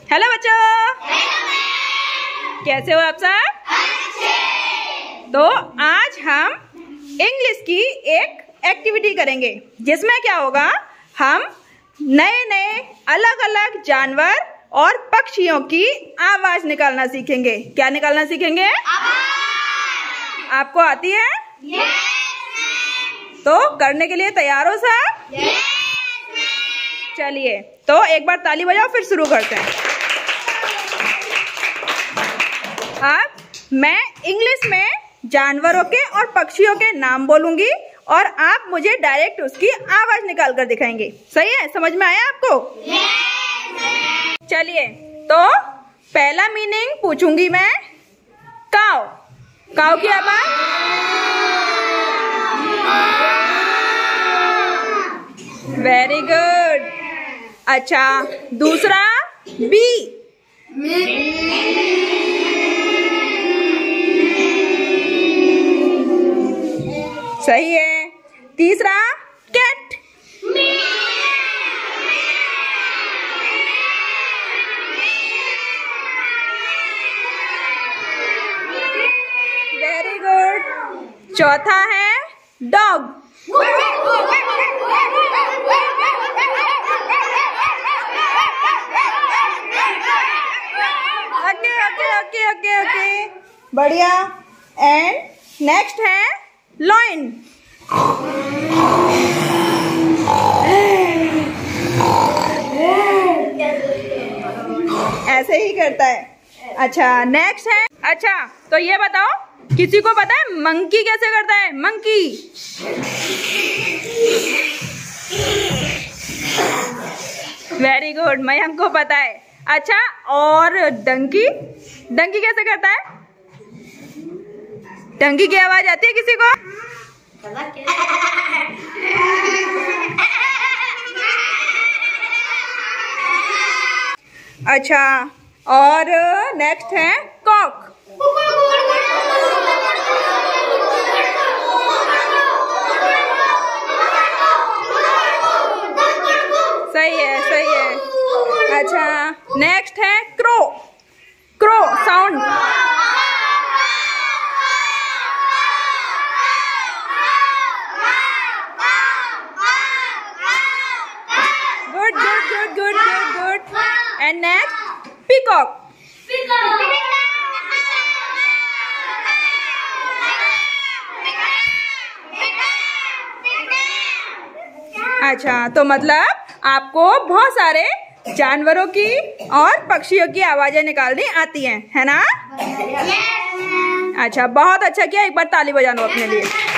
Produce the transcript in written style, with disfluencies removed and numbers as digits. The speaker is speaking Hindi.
हेलो बच्चों, कैसे हो आप सब? तो आज हम इंग्लिश की एक एक्टिविटी करेंगे जिसमें क्या होगा, हम नए नए अलग अलग जानवर और पक्षियों की आवाज निकालना सीखेंगे। क्या निकालना सीखेंगे? आपको आती है? तो करने के लिए तैयार हो सब? चलिए, तो एक बार ताली बजाओ, फिर शुरू करते हैं। अब मैं इंग्लिश में जानवरों के और पक्षियों के नाम बोलूंगी और आप मुझे डायरेक्ट उसकी आवाज निकाल कर दिखाएंगे। सही है? समझ में आया आपको? चलिए, तो पहला मीनिंग पूछूंगी मैं। काऊ, काऊ की आवाज। Very good. अच्छा, दूसरा बी। सही है। तीसरा कैट। Very good. चौथा है डॉग। ओके, बढ़िया। एंड नेक्स्ट है लॉइन। ऐसे ही करता है। अच्छा, नेक्स्ट है। अच्छा, तो ये बताओ, किसी को पता है मंकी कैसे करता है? मंकी। वेरी गुड, मयंक को पता है। अच्छा, और डंकी, डंकी कैसे करता है? डंकी की आवाज आती है किसी को? अच्छा, और नेक्स्ट है कॉक। सही है, सही है। अच्छा, नेक्स्ट है crow. Crow sound. Good. And next peacock. अच्छा, तो मतलब आपको बहुत सारे जानवरों की और पक्षियों की आवाजें निकालनी आती हैं, है ना? अच्छा, बहुत अच्छा किया। एक बार ताली बजानो अपने लिए।